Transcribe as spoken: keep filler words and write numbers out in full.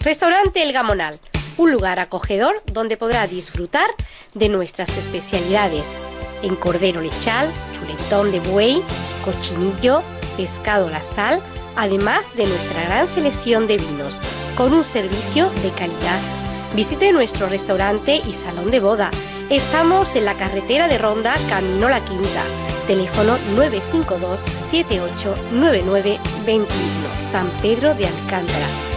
Restaurante El Gamonal, un lugar acogedor donde podrá disfrutar de nuestras especialidades en cordero lechal, chuletón de buey, cochinillo, pescado a la sal, además de nuestra gran selección de vinos, con un servicio de calidad. Visite nuestro restaurante y salón de boda. Estamos en la carretera de Ronda, camino La Quinta. Teléfono nueve cinco dos, siete ocho nueve nueve dos uno, San Pedro de Alcántara.